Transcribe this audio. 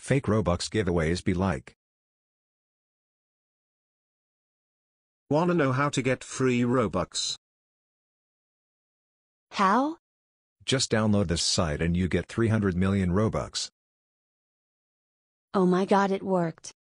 fake Robux giveaways be like? Wanna know how to get free Robux? How? Just download this site and you get 300 million Robux. Oh my god, it worked.